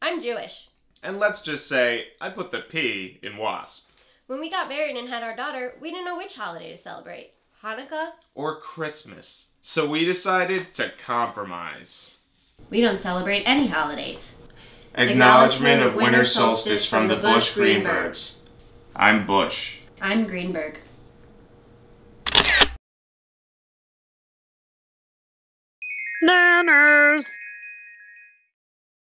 I'm Jewish. And let's just say, I put the P in wasp. When we got married and had our daughter, we didn't know which holiday to celebrate. Hanukkah? Or Christmas. So we decided to compromise. We don't celebrate any holidays. Acknowledgement of winter solstice from the Bush-Greenbergs. I'm Bush. I'm Greenberg. Nanners!